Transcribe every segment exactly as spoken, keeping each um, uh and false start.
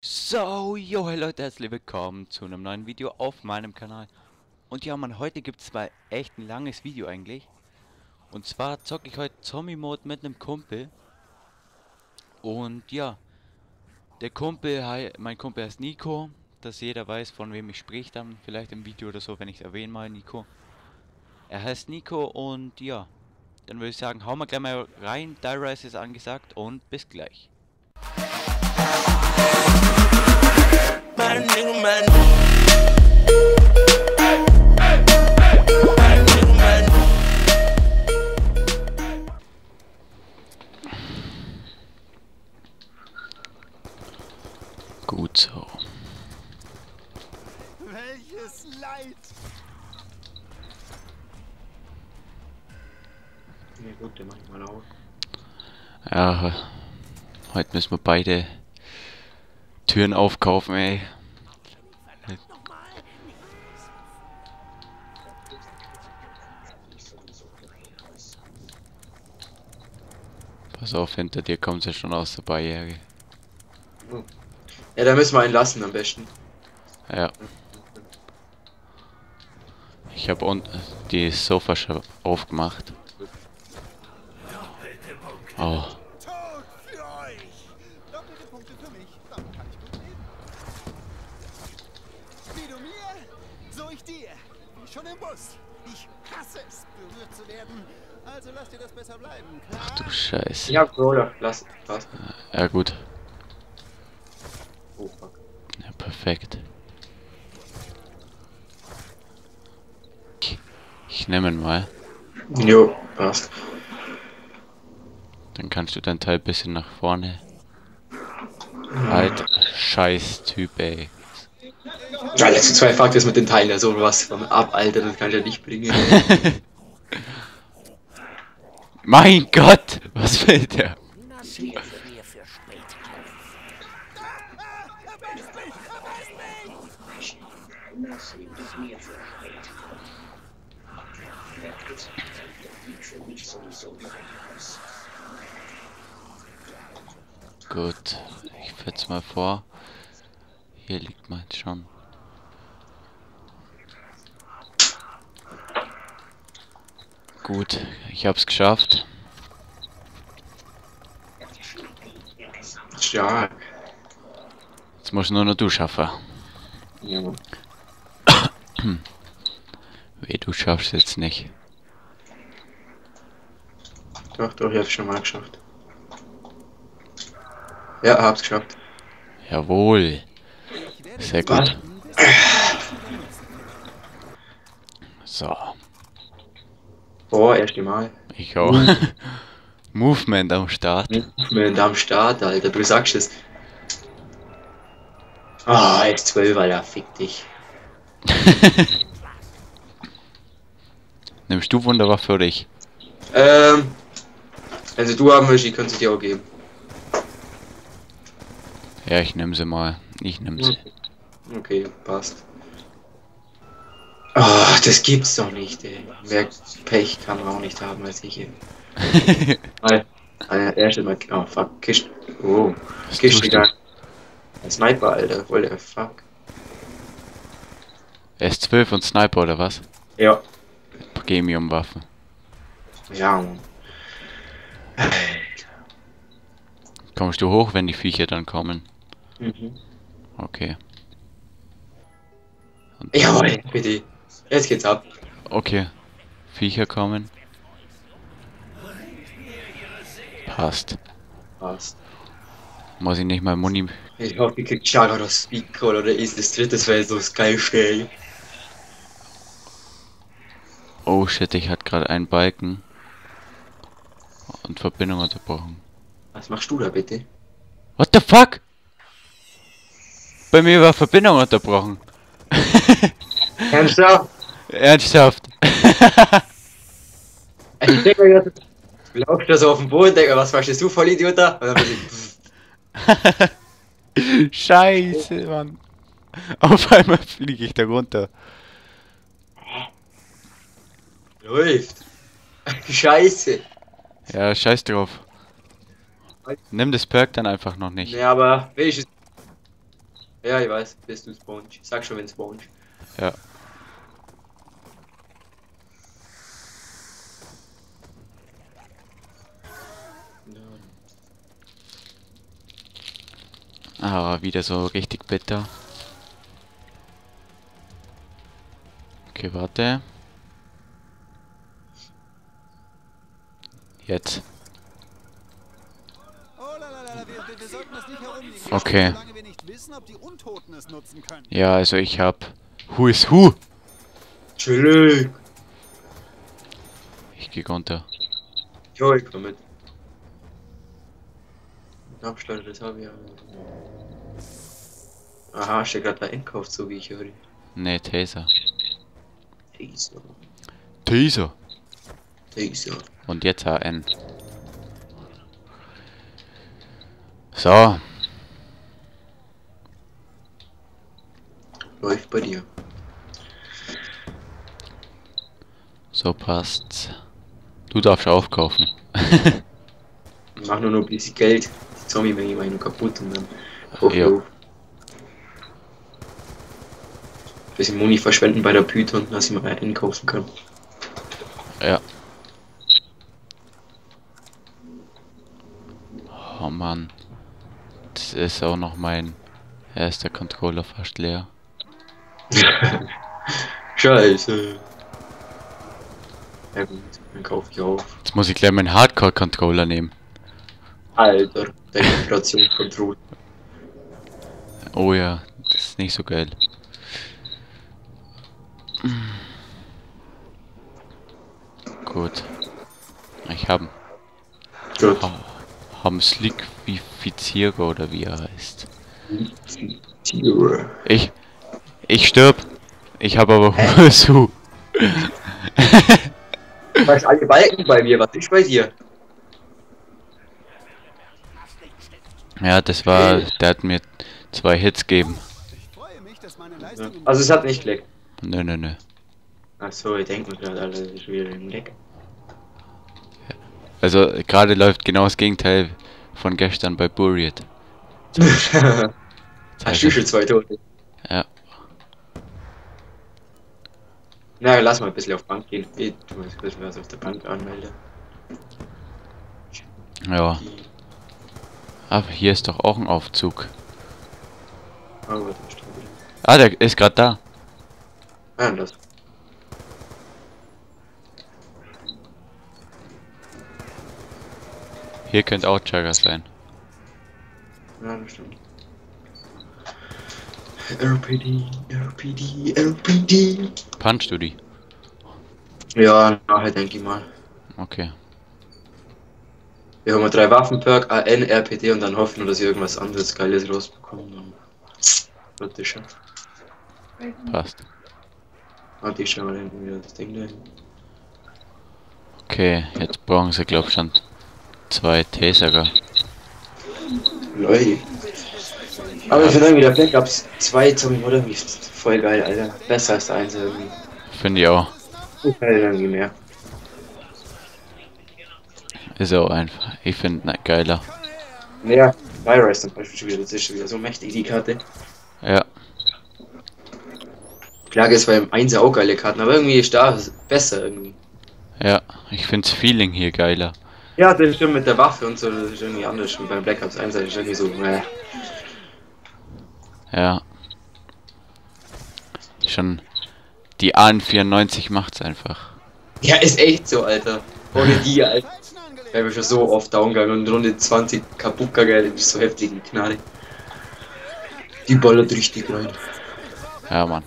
So, yo, hey Leute, herzlich willkommen zu einem neuen Video auf meinem Kanal. Und ja, man, heute gibt es mal echt ein langes Video eigentlich. Und zwar zocke ich heute Zombie-Mode mit einem Kumpel. Und ja, der Kumpel, hei- mein Kumpel heißt Nico, dass jeder weiß, von wem ich spreche dann vielleicht im Video oder so, wenn ich es erwähne mal, Nico. Er heißt Nico und ja, dann würde ich sagen, hauen wir gleich mal rein, Die Rise ist angesagt und bis gleich. Gut so. Welches Leid! Ja gut, den mach ich mal auf. Ja, heute müssen wir beide Türen aufkaufen, ey. Pass auf, hinter dir kommt ja schon aus der Barriere. Ja, da müssen wir einen lassen am besten. Ja. Ich habe unten die Sofa schon aufgemacht. Oh. Tod für euch! Doppelte Punkte für mich, damit kann ich gut leben. Wie du mir, so ich dir. Wie schon im Bus. Ich hasse es, berührt zu werden. Also lass dir das besser bleiben, klar? Ach du Scheiße. Ja, Brawler, lass. Passt. Ja gut. Oh fuck. Ja, perfekt. Ich, ich nehme ihn mal. Jo, passt. Dann kannst du dein Teil ein bisschen nach vorne. Alter, scheiß Typ, ey. Ja, letzte zwei Fakt ist mit den Teilen, also was vom ab, Alter, das kann ich ja nicht bringen. Mein Gott, was will der? Das hier für mir für später. Das hier ist mir für später. Für mich sowieso aus. Gut, ich fetz mal vor. Hier liegt meins schon. Gut, ich hab's geschafft. Stark. Jetzt muss nur noch du schaffen. Ja, Mann. Weh, du schaffst jetzt nicht. Doch, doch, ich hab's schon mal geschafft. Ja, hab's geschafft. Jawohl. Sehr gut. So, Oh, erste Mal. ich auch. Movement am Start. Movement am Start, Alter, du sagst es. Ah, oh, jetzt zwölf, Alter, fick dich. Nimmst du Wunderwaffe oder ich? Ähm, also du haben willst, ich könnte sie dir auch geben. Ja, ich nehm sie mal. Ich nehm sie. Okay, passt. Ah, das gibt's doch nicht, ey. Mehr Pech kann man auch nicht haben als ich, ey. Nein, der erste Mal. Oh, fuck, Kiste. Oh, Was Kiste tust du? gegangen. Ein Sniper, Alter, voll der Fuck. S zwölf und Sniper oder was? Ja. Premium-Waffen. Ja, Mann. Kommst du hoch, wenn die Viecher dann kommen? Mhm. Okay. Und Jawohl, bitte. Jetzt geht's ab. okay. Viecher kommen. Passt. Passt. Muss ich nicht mal Muni... Ich hoffe, ihr kriegt Chara oder Speedcall oder ist das dritte, das wäre so das Geilste, ey. Oh shit, ich hatte gerade einen Balken. Und Verbindung unterbrochen. Was machst du da bitte? What the fuck? Bei mir war Verbindung unterbrochen. Ernsthaft? Ernsthaft. Ich denke mir gerade, du laufst da so auf dem Boden, denke, was machst du, voll Idiot da? Und dann bin ich, Scheiße, Mann. Auf einmal fliege ich da runter. läuft. Scheiße. Ja, scheiß drauf. Nimm das Perk dann einfach noch nicht. Ja, aber wenigstens Ja, ich weiß, bist du Sponge. Sag schon, wenn Sponge. Ja. Ah, wieder so richtig bitter. Okay, warte. Jetzt. Oh, lalala, wir, wir, wir sollten das nicht herumliegen. Okay. Solange wir nicht wissen, ob die Untoten es nutzen können. Ja, also ich hab... Who is who? Chillig. Ich geh runter. Jo, ich komm mit. Abstand, das habe ich ja. Aha, steht gerade der Einkauf, so wie ich höre. Ne, Taser. Taser. Taser. Taser. Und jetzt H N. So. Läuft bei dir. So passt's. Du darfst aufkaufen. Ich mach nur noch ein bisschen Geld. Die Zombie-Menge mache ich noch kaputt und dann auf Ja. auf. Bisschen Muni verschwenden bei der Python, dass ich mal einkaufen kann. Ja. Oh Mann. Das ist auch noch mein erster Controller fast leer. Scheiße. Ja gut, dann kaufe ich auf. Jetzt muss ich gleich meinen Hardcore-Controller nehmen. Alter, der Vibrationskontrolle. Oh ja, das ist nicht so geil. Gut. Ich hab Gut. ha, haben Slickifizierer oder wie er heißt. Tiere. Ich ich stirb. Ich habe aber Hunger zu. Was alle Balken bei mir, was ist bei dir? Ja, das war, der hat mir zwei Hits gegeben. Ich freue mich, dass meine Ja. Leistung im Also es hat nicht geleckt. Nö, nö, nö. Achso, ich denke mir gerade, alles ist wieder im Leck. Also gerade läuft genau das Gegenteil von gestern bei Buried. Hast du schon zwei Tote? Ja. Na, lass mal ein bisschen auf Bank gehen. Ich tu mal kurz was auf der Bank anmelden. Ja. Aber hier ist doch auch ein Aufzug. Oh, was ist da wieder? Ah, der ist gerade da. Ah, das. Hier könnte auch Jagger sein. Ja, das stimmt. R P D, R P D, R P D. Punchst du die? Ja, nachher denke ich mal. Okay. Wir haben mal drei Waffenperk, A N, R P D und dann hoffen wir, dass wir irgendwas anderes Geiles rausbekommen. Dann wird das schon. Passt. Und ich schau mal hinten wieder das Ding dahin. Okay, jetzt brauchen sie glaub schon zwei Taserer. Leute. Aber ich finde irgendwie der Black Ops zwei Zombie Modern ist voll geil, Alter. Besser als der eins irgendwie. Finde ich auch. Ich will irgendwie mehr. Ist auch einfach. Ich finde ne, geiler. Naja, Virus zum Beispiel schon wieder, das ist schon wieder so mächtig, die Karte. Ja. Klar, es war im eins auch geile Karten, aber irgendwie ist da besser irgendwie. Ja. Ich finde das Feeling hier geiler. Ja, das stimmt mit der Waffe und so, das ist irgendwie anders. Und beim Black Ops eins ist irgendwie so, äh. Ja. Schon die A N vierundneunzig macht's einfach. Ja, ist echt so, Alter. Ohne die, Alter. Ich habe schon so oft down gegangen und Runde zwanzig kaputt gegangen, das ist so heftig, die Knarre. Die ballert richtig rein. Ja, Mann.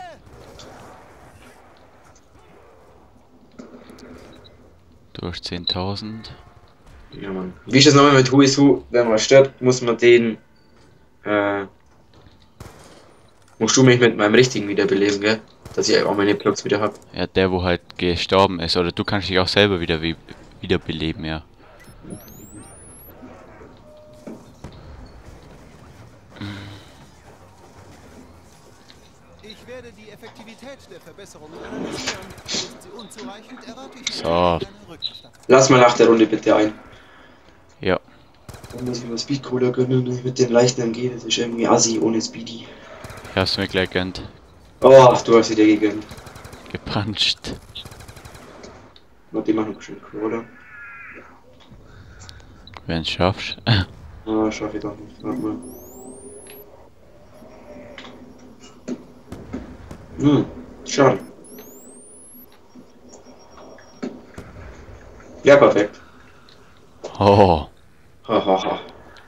Durch zehntausend. Ja, Mann. Wie ist das nochmal mit Who is Who? Wenn man stirbt, muss man den, äh, musst du mich mit meinem richtigen wiederbeleben, gell? Dass ich auch meine Blocks wieder hab. Ja, der wo halt gestorben ist. Oder du kannst dich auch selber wieder wie wiederbeleben, ja. Ich werde die Effektivität der Verbesserungen analysieren. Ist sie unzureichend, erwarte ich So. eine Rückerstattung. Lass mal nach der Runde bitte ein. Ja. Dann muss ich mir Speed Cola gönnen mit dem leichten M G, das ist irgendwie assi ohne Speedy. Ich hab's mir gleich gönnt. Oh, du hast sie dir gegönnt. Gepanscht. Warte, ich mach noch schön Cola. Wenn's schaffst. Ah, schaff ich doch nicht. Warte mal. Hm, schade. Ja, perfekt. Oh. Hahaha.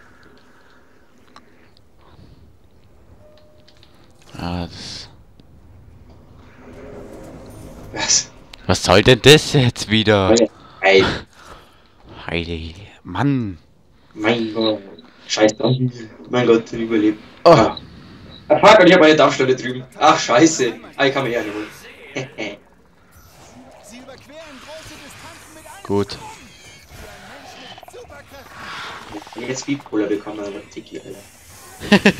Ah, das. Was? Was soll denn das jetzt wieder? Ey, Heilige. Mann. mein Gott. Scheiß Dampf. Mein Gott, den überlebt. Oh. Ah. Ah, fuck, und ich hab eine Dampfstelle drüben. Ach, scheiße. Ah, ich kann mir eher nicht holen. Sie überqueren große Distanzen mit einem Gut. Sprung. Für einen Menschen mit Superkräften. Jetzt Speed Cola bekommen, aber Tiki, Alter.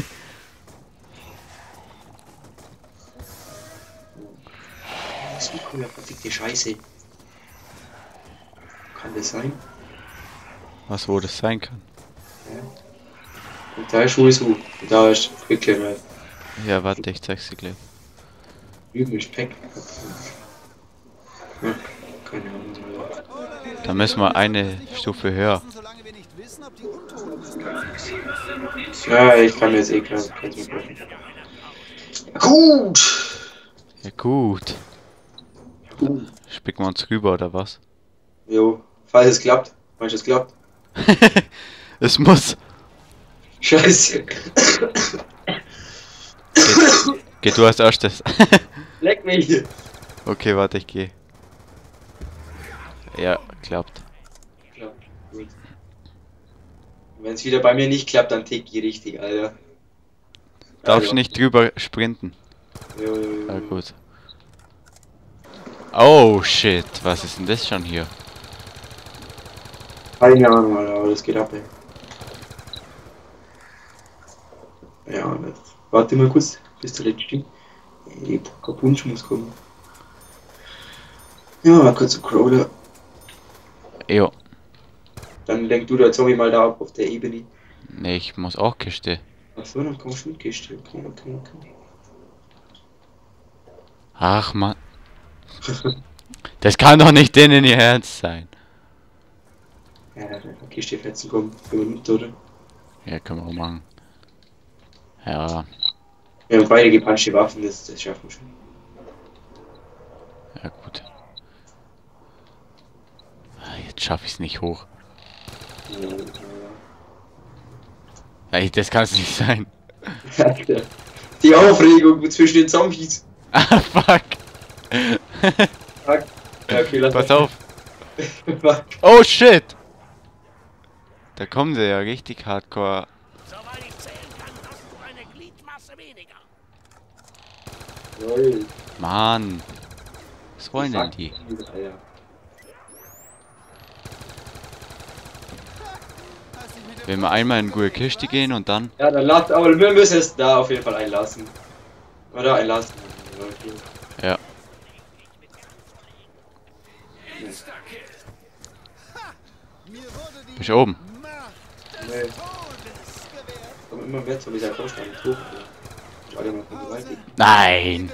Speed Cola, verfickte Scheiße. Kann das sein? Was wo das sein kann. Ja. Und da ist Schuhe und da ist Quickcam. Ja, warte, ich zeig's dir gleich. Drüben ist Pack. Ja, keine Ahnung. Da müssen wir eine Stufe höher. Solange wir nicht wissen, ob die Untoten des Kampfes sind. Ja, ich kann mir jetzt eh klar. Kann's mir gleich. Ja, gut! Ja gut. Gut. Spicken wir uns rüber oder was? Jo, falls es klappt. Meinst du, es klappt? Es muss. Scheiße. Geh, geh du als erstes. Leck mich. Okay, warte, ich gehe. Ja, klappt. Klappt. Gut. Wenn es wieder bei mir nicht klappt, dann tick ich richtig, Alter. Darfst Also. nicht drüber sprinten. Jo, jo, jo. Ja, gut. Oh shit, was ist denn das schon hier? Keine Ahnung, Alter, aber das geht ab, ey. Ja, das. Warte mal kurz, bis der letzte stimmt. Ey, Punsch muss kommen. Ja, mal kurz zu Crawler. Jo. Dann lenk du der Zombie mal da ab auf der Ebene. Nee, ich muss auch Kiste. Achso, dann kommst du mit Kiste. Okay, okay, okay. Ach man. Das kann doch nicht denen ihr Ernst sein. Ja, da kann Kiste fetzen kommen. Für Minuten, oder? Ja, können wir auch machen. Ja, Wir haben beide gepanschte Waffen, das, das schaffen wir schon. ja gut. Ah, jetzt schaffe ich es nicht hoch. Ey, das kann es nicht sein. Die Aufregung zwischen den Zombies. Ah, fuck. Fuck. Ja, okay, lass Pass mal. auf. Fuck. Oh shit. Da kommen sie ja richtig hardcore. Soweit ich zählen kann, hast du eine Gliedmasse weniger. Jawohl. Mann. Was wollen denn die? Alter. Wenn wir einmal in gute Kiste gehen und dann. Ja, dann lasst, aber wir müssen es da auf jeden Fall einlassen. Oder einlassen. Ja. Mir wurde die Bist du oben? Macht Nee. des Todes gewährt. Kommen immer mehr zu dieser Vorstand hoch. Ich alle mal vergewaltigt. Nein.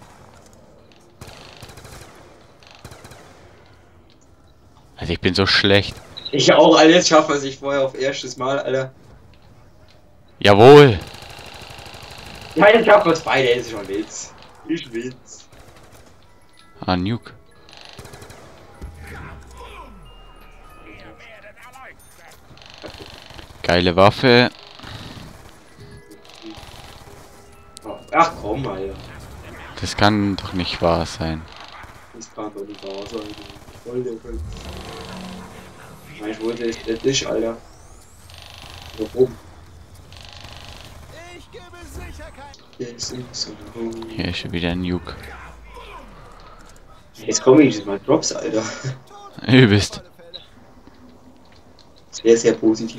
Also ich bin so schlecht. Ich auch, Alter, jetzt schaffen wir sich vorher auf erstes Mal, Alter. Jawohl. Ja, jetzt schaffen wir es beide, das ist schon ein Witz. Ich Witz. Ah, Nuke. Geile Waffe. Ach komm, Alter. Das kann doch nicht wahr sein. Das kann doch nicht wahr sein. Voll der Köpf. Ich wollte es der Tisch, Alter. Warum? Ich gebe sicher kein... Jetzt ist so. Hier ist schon wieder ein Nuke. Jetzt komme ich mal Drops, Alter. Übelst. Sehr, sehr positiv.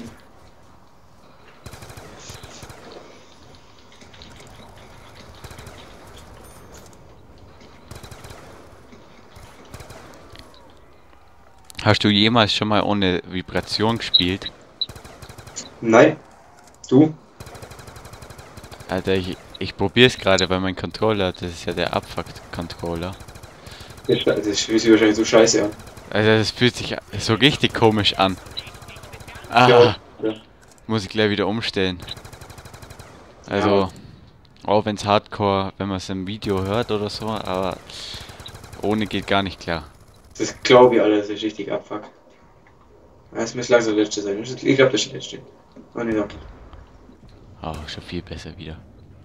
Hast du jemals schon mal ohne Vibration gespielt? Nein. Du? Alter, ich, ich probier's gerade bei meinem Controller. Das ist ja der Abfuck-Controller. Das fühlt sich wahrscheinlich so scheiße an. Also das fühlt sich so richtig komisch an. Ah, Ja. Ja. muss ich gleich wieder umstellen. Also, Ja. auch wenn's Hardcore, wenn man es im Video hört oder so, aber ohne geht gar nicht klar. Das glaube ich alles, das ist richtig abfuck. Es muss langsam der letzte sein. Ich glaube, das ist der letzte. Oh ne, doch. Oh, schon viel besser wieder.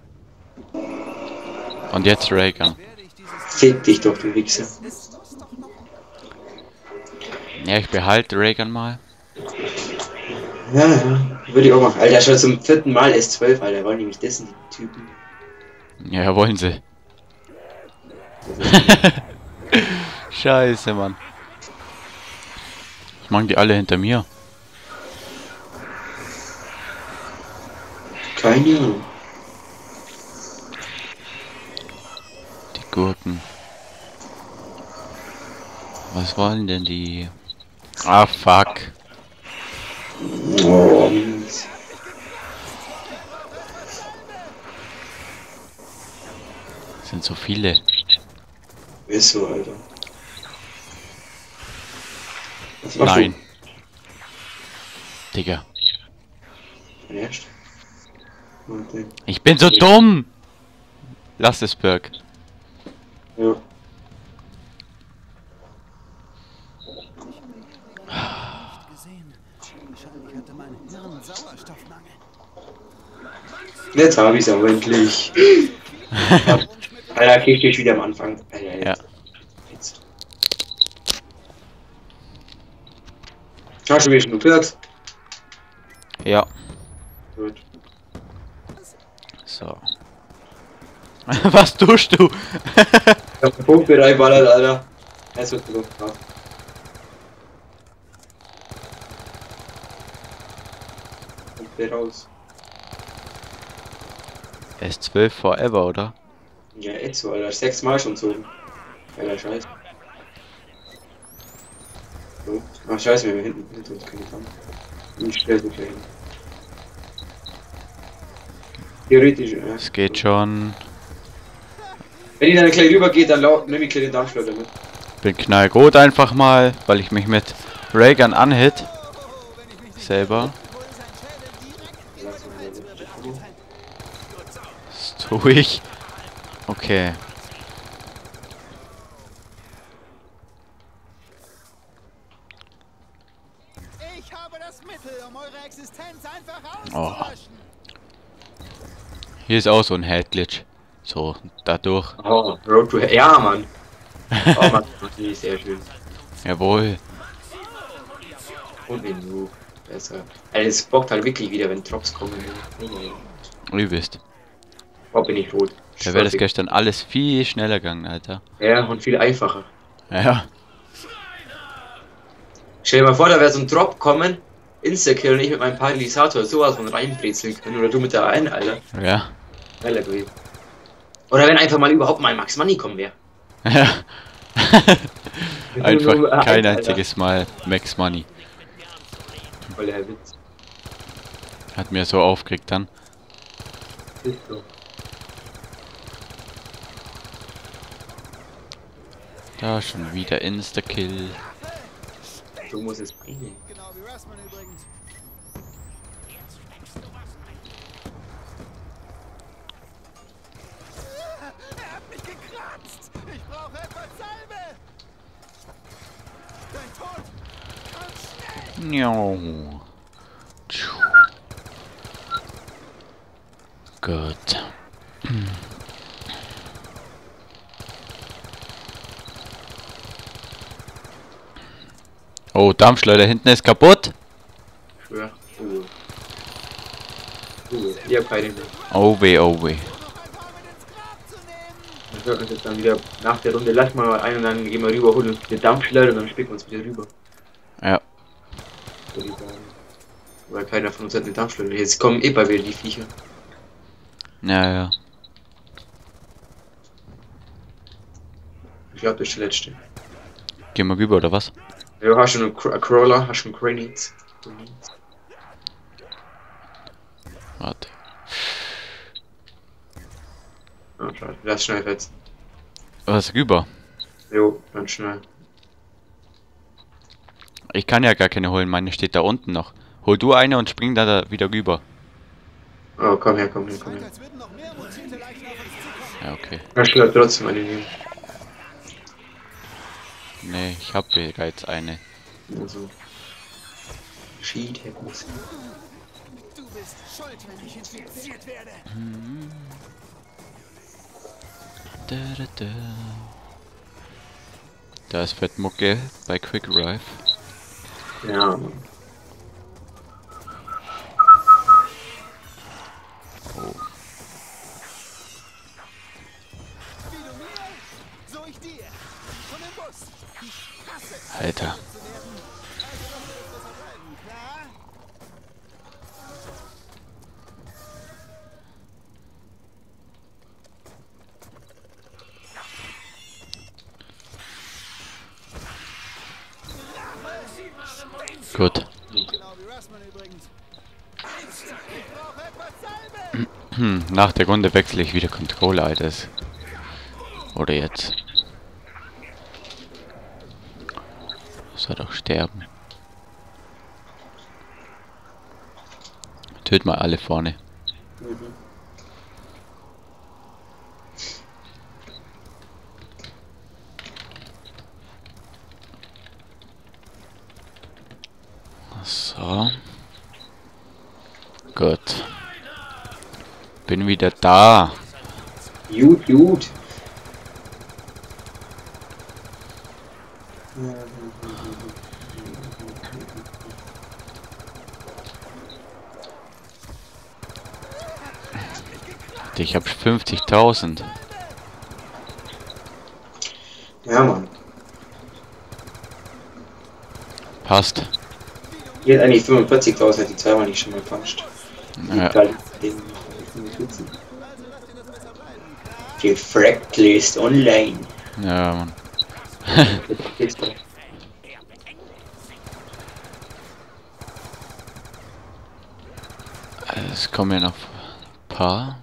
Und jetzt Raygun. Fick dich doch, du Wichser. Ja, ich behalte Raygun mal. Ja, ja, würde ich auch machen. Alter, schon zum vierten Mal S zwölf, Alter. Wollen nämlich dessen die Typen. Ja, wollen sie. Scheiße, Mann. Was machen die alle hinter mir? Keine Ahnung. Die Gurken. Was wollen denn die? Ah, fuck. Oh, mies. Das sind so viele. Ist so, Alter. Was machst Nein. Digga. du? Erst? Warte. Ich bin so dumm! Lass es, Berg. Ja. Jetzt hab ich's aber endlich. Alter, krieg ich dich wieder am Anfang. Alter, Ja. jetzt. Hast du wieder genug Perks? Ja. Gut. So. Was tust du? Ich hab einen Punkt reinballert, Alter. Es wird genug Kraft. Kommt der raus. S zwölf forever, oder? Ja, jetzt so, Alter. Sechsmal schon so. Alter, Scheiß. So. Ach, Scheiße, wir haben hinten, hinter uns keine Kampf. Ich stell so gleich hin. Theoretisch, ja. Es geht schon. Wenn die dann gleich rüber geht, dann nehme ich gleich den Dampfschleuder mit. Bin knallrot einfach mal, weil ich mich mit Raygun anhit. Selber. Das tue ich. Okay. Ich habe das Mittel, um eure Existenz einfach Oh. auszulöschen. Hier ist auch so ein Head-Glitch. So, dadurch. Oh, Road to Hell. Ja, Mann. Oh, Mann, die ist sehr schön. Jawohl. Und den Noob. Besser. Also, es bockt halt wirklich wieder, wenn Drops kommen. Übelst. Oh, bin ich rot. Da wäre das gestern alles viel schneller gegangen, Alter. Ja, und viel einfacher. Ja. Stell dir mal vor, da wäre so ein Drop kommen, Insta-Kill und ich mit meinem Paralysator sowas von reinbrezeln können. Oder du mit der einen, Alter. Ja. Alter, gewesen. Oder wenn einfach mal überhaupt mal Max Money kommen wäre. Ja. Einfach Nur kein eins, einziges Mal Max Money. Voll der Witz. Hat mir so aufgeregt dann. Ist so. Da schon wieder Insta-Kill. So muss es bringen. Genau wie Rassman übrigens. Er hat mich gekratzt. Ich brauche etwas Salbe. Dein Tod. Komm schnell. Njau. Tschu. Gut. Oh, Dampfschleuder hinten ist kaputt. Schwör. Uh. Uh. Ich hab keine mehr. Oh weh, oh weh. Dann hört uns jetzt dann wieder nach der Runde. Lass mal ein und dann gehen wir rüber, holen uns den Dampfschleuder und dann spicken wir uns wieder rüber. Ja. Würde ich sagen. Weil keiner von uns hat eine Dampfschleuder. Jetzt kommen eh bald wieder die Viecher. Ja, ja. Ich glaube, das ist der letzte. Gehen wir rüber, oder was? Ja, hast du einen Cr Crawler? Hast du einen Grenades? Ah, schade. Lass schnell jetzt. Was rüber? Jo, ganz schnell. Ich kann ja gar keine holen, meine steht da unten noch. Hol du eine und spring da, da wieder rüber. Oh, komm her, komm her, komm her. Als würden noch mehr mutierte Leichen auf uns zukommen. Ja, okay. Ja, ich will trotzdem eine nehmen. Nee, ich hab bereits eine. Also. Schied, Herr Bus. Du bist schuld, wenn ich infiziert werde. Da, da, da. Da ist Fettmucke bei Quick Rive. Ja, Mann. Oh. Wie du mir, so ich dir. Schon im Bus. Ich hasse es, Alter. zu werden. Also lass mir das besser bleiben, klar? Gut. Genau wie Russman übrigens. Ich brauche etwas Salbe. Hm, nach der Runde wechsle ich wieder Controller, Alter. Oder jetzt. Soll doch sterben. Töt mal alle vorne. Mhm. So. Gut. Bin wieder da. Gut, gut. Ich hab fünfzigtausend. Ja, Mann. Passt. Hier hat eigentlich fünfundvierzigtausend, die zweimal nicht schon mal puncht. Ja. Gefrackt List online. Ja, Mann. Es kommen ja noch ein paar.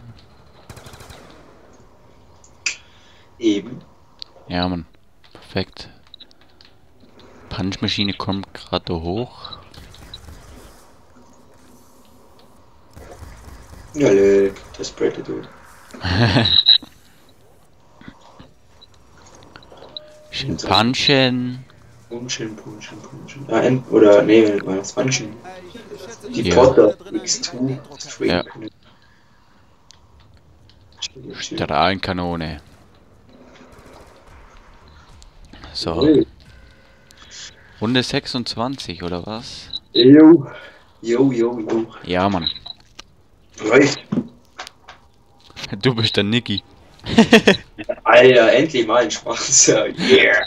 Eben. Ja, Mann. Perfekt. Punchmaschine kommt gerade hoch. Ja, leck, das Predator. Schön punchen. Punchen, punchen, punchen. Ah, End oder, nee, war das punchen. Die Ja. Porter X zwei String. Ja. Strahlenkanone. So. Runde sechsundzwanzig oder was? Jo. Jo, jo, jo. Ja, Mann. Läuft. Du bist der Niki. Alter, endlich mal ein Schwarzer. Yeah.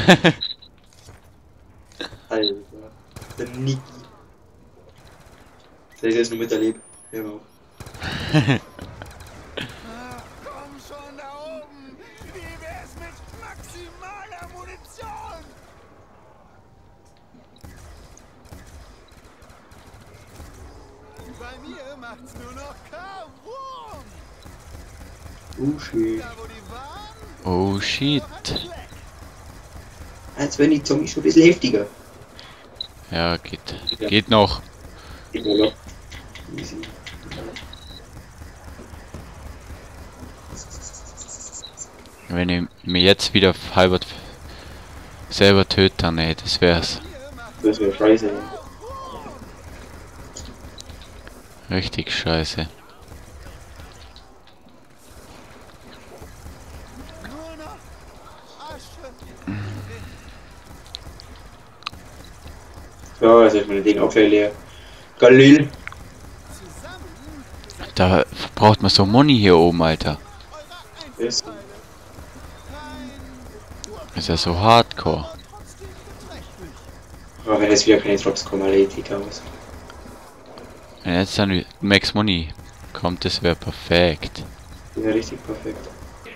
Alter. Der Niki. Soll ich das nur miterleben? Ja. Ach, komm schon da oben. Wie wär's mit maximaler Munition? Bei mir macht's nur noch Kavum. Oh shit. Da wo die waren, Oh shit. Als wenn die Zombies schon ein bisschen heftiger. Ja, geht. Ja. Geht noch. Immer noch. Easy. Wenn ich mir jetzt wieder halber selber töte, dann nee, das wär's. Das wäre scheiße. Richtig scheiße. nur noch Asche. So, jetzt ist meine Ding auch gleich leer. Galil. Zusammen Da braucht man so Money hier oben, Alter. eure Ist. Einzelteile. Kein Ist ja so hardcore. aber trotzdem beträchtlich. Aber wenn jetzt wieder keine Drops kommen, alle Ethik aus. Wenn jetzt dann Max Money kommt, das wäre perfekt. Das wäre richtig perfekt.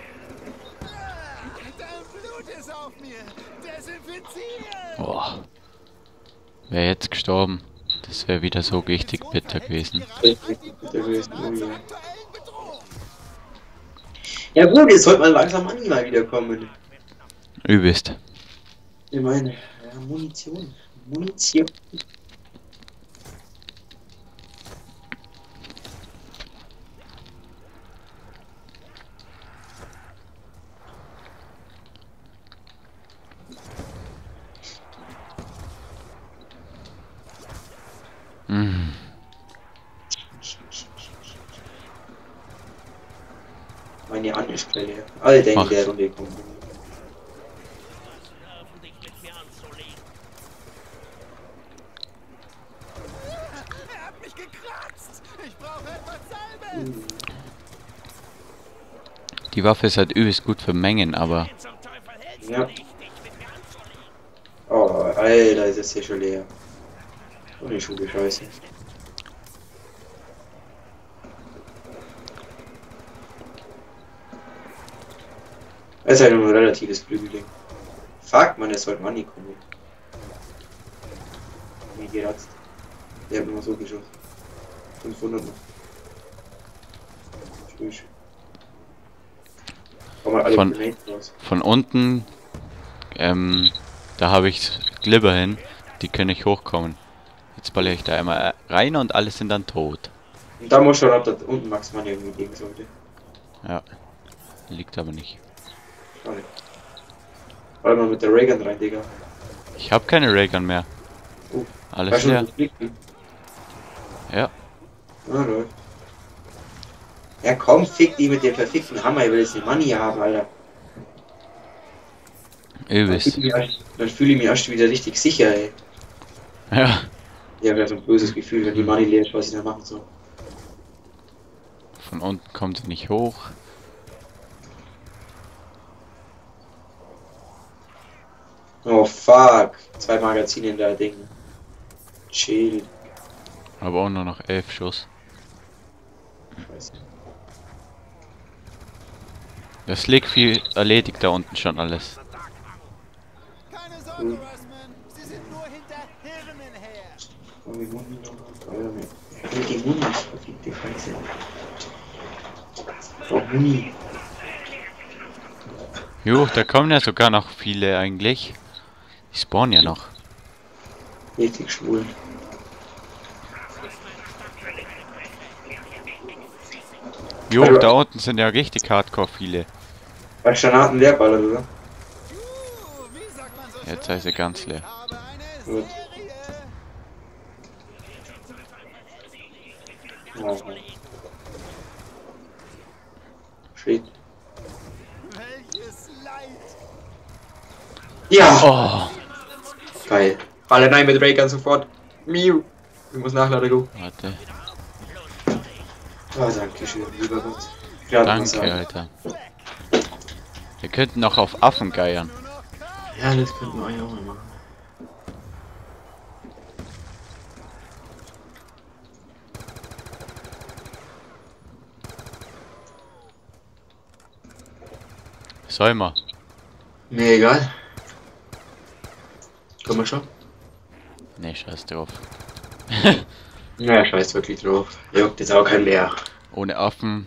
Dein Blut ist auf mir. Desinfizieren. Boah. Wäre jetzt gestorben. Das wäre wieder so richtig bitter gewesen. Richtig bitter gewesen, oh ja. Aktuellen Bedrohung. Ja gut, jetzt sollte man langsam Money mal wiederkommen. Übelst. Ich meine, ja, Munition. Munition. Mhm. Meine Hand ist Quelle. Alter, in Ach. der Runde kommt. Er hat mich gekratzt. Ich brauche etwas Salbe. Die Waffe ist halt übelst gut für Mengen, aber... Ja. Oh, Alter, ist das hier schon leer. Oh, die Schuhe scheiße. Es ist halt nur ein relatives Flügelding. Fuck, man, es sollte Money kommen. Wie geratzt. Der hat nur so geschossen. fünfhundert noch. Tschüss. Komm mal alle Von- Grenades raus. Von unten... Ähm... Da habe ich Glibber hin. Die können nicht hochkommen. Jetzt baller ich da einmal rein und alle sind dann tot. Und da muss schon, ob da unten Max Money irgendwie gegen sollte. Ja. Liegt aber nicht. Schade. Warte mal mit der Raygun rein, Digga. Ich habe keine Raygun mehr. Oh, Alles weißt du, leer. wo die fliegt? Ja. Ah, läuft. Ja komm, fick die mit dem verfickten Hammer, ich will jetzt die Money haben, Alter. Dann Übelst. fühle ich, mich erst- dann fühle ich mich erst wieder richtig sicher, ey. Ja. Ich habe ja so ein böses Gefühl, wenn die Money leer ist, was ich da machen soll. Von unten kommt sie nicht hoch. Oh fuck. Zwei Magazine in der Ding. Chill. Aber auch nur noch elf Schuss. Scheiße. Das liegt viel erledigt da unten schon alles. Keine Sorge, Russman. Sie sind nur hinter Hirnen her. Oh, die Muni noch. Alter, ne. Ich will die Muni, verfickte Scheiße. Oh, Muni. Jo, da kommen ja sogar noch viele eigentlich. Die spawnen ja noch. Richtig schwul. Jo, Also- da unten sind ja richtig hardcore viele. Bei Granaten leerballert, oder? Uh, wie sagt man so Jetzt schön? sei sie ganz leer. Ich habe eine Gut. Serie. Oh. Shit. Welches Leid. Ja! Oh, Geil. Baller nein mit Raygun sofort. Miu. Ich muss nachladen, go. warte. Oh, danke schön, lieber Gott. Gerade Danke, was sagen. Alter. Wir könnten noch auf Affen geiern. Ja, das könnten wir eigentlich auch mal machen. Soll mal. Mir egal. Komm mal schon. Nee, scheiß drauf. Naja, scheiß wirklich drauf. Juckt jetzt auch kein mehr. Ohne Affen.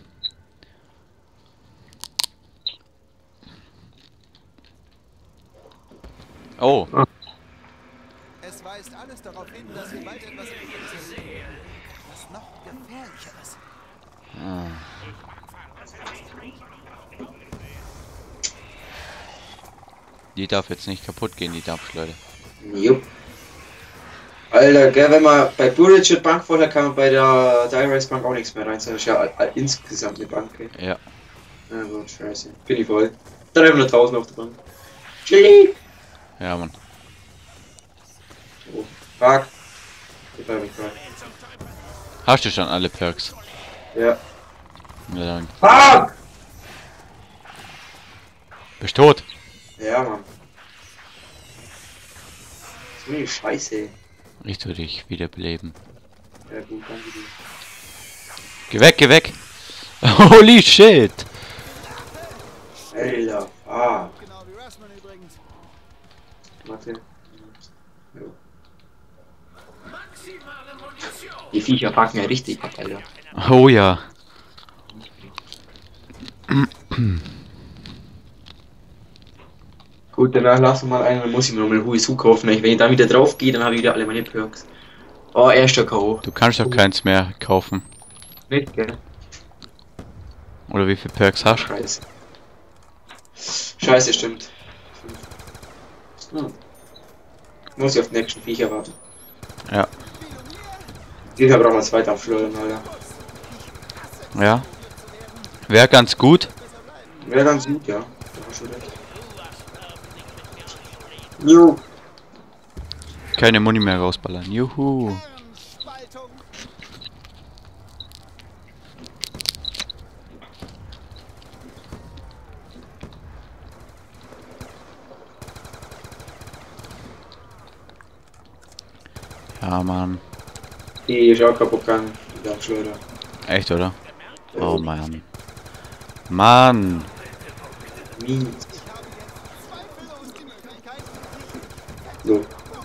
Oh, Es weist alles darauf hin, dass wir bald etwas erleben sind. Was noch gefährlicheres. die darf jetzt nicht kaputt gehen, die Dampfschleuder. Jupp. Alter, gell, wenn man bei Blue Ridge Bank vorher kann man bei der Direct Bank auch nichts mehr rein. Das ist ja all- all- insgesamt eine Bank, ey. Ja. Na gut, scheiße. Bin ich voll. Dann haben wir tausend auf der Bank. Chili! Ja, Mann. Oh, fuck. Ich bleib nicht frei. Hast du schon alle Perks? Ja. Ja, dann Fuck! bist tot. Ja, Mann. So eine Scheiße. Ich tu dich wiederbeleben. Ja gut, danke dir. Geh weg, geh weg. Holy shit. Alter, fuck. Genau wie Russman übrigens. Warte. Jo. Die Viecher packen ja richtig ab, Alter. Oh ja. Gut, danach lassen wir mal einen, dann muss ich mir nochmal Huisu kaufen. Wenn ich dann wieder drauf gehe, dann habe ich wieder alle meine Perks. Oh, erster K O. Du kannst doch keins mehr kaufen. Nicht, gell? Oder wie viele Perks hast du? Scheiße. Scheiße, stimmt. Hm. Muss ich auf den nächsten Viecher warten. Ja. Dieser braucht noch zwei Dampfschleudern, Alter. Ja. Wäre ganz gut. Wäre ganz gut, ja. Da hast du recht. Jo. Keine Muni mehr rausballern. Juhu. Spaltung. Ja, Mann. Die ist auch kaputt gegangen, die Dampfschleuder. Echt, oder? Oh, Mann. Mann. Mies. So.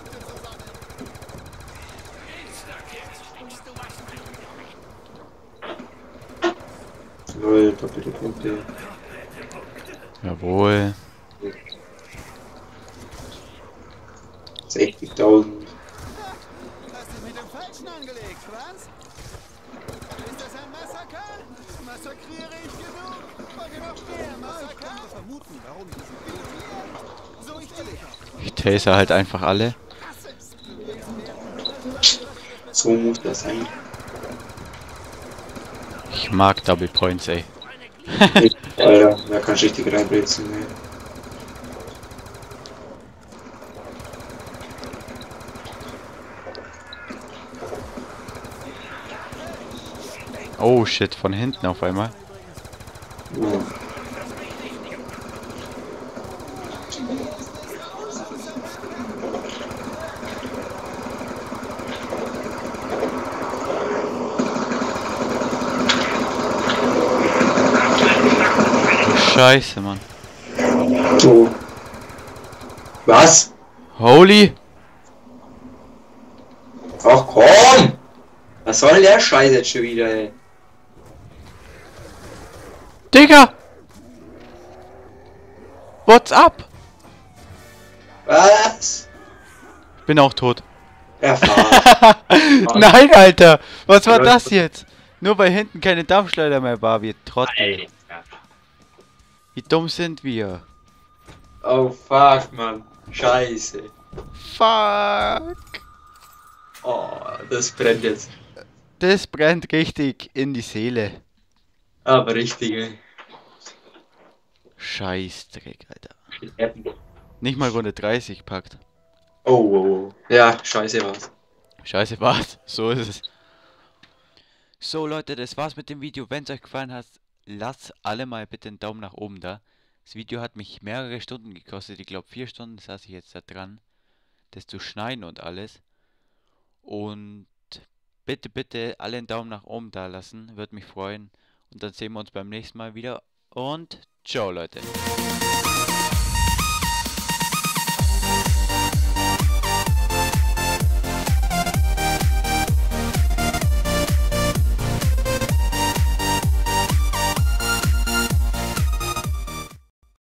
Null, doppelte Punkte. Jawohl. sechzigtausend. Hast du mit dem Falschen angelegt, was? Ist das ein Massaker? Massakriere ich genug? Wollt ihr noch mehr Massaker? Ich kann nur vermuten, warum ich diesen Bild. So ich dich. Ich taser halt einfach alle. Hasse es, berührt zu werden. So muss das sein. Ich mag Double Points, ey. Alter, da kannst du richtig reinblitzen, ey. Oh shit, von hinten auf einmal. Ja. Scheiße, Mann. So. Was? Holy! Ach komm! Was soll denn der Scheiß jetzt schon wieder, ey? Digga! What's up? Was? Ich bin auch tot. Erfahren. Nein, Alter! Was war das jetzt? Nur weil hinten keine Dampfschleuder mehr war, wir Trottel. Wie dumm sind wir? Oh fuck, Mann. Scheiße. Fuck! Oh, das brennt jetzt. Das brennt richtig in die Seele. Aber richtig, ey. Scheißdreck, Alter. Oh, Nicht mal Runde dreißig packt. oh, oh. Ja, scheiße war's. Scheiße war's. So ist es. So Leute, das war's mit dem Video. Wenn es euch gefallen hat, lasst alle mal bitte einen Daumen nach oben da. Das Video hat mich mehrere Stunden gekostet. Ich glaube vier Stunden saß ich jetzt da dran. Das zu schneiden und alles. Und bitte, bitte alle einen Daumen nach oben da lassen. Würde mich freuen. Und dann sehen wir uns beim nächsten Mal wieder. Und ciao Leute.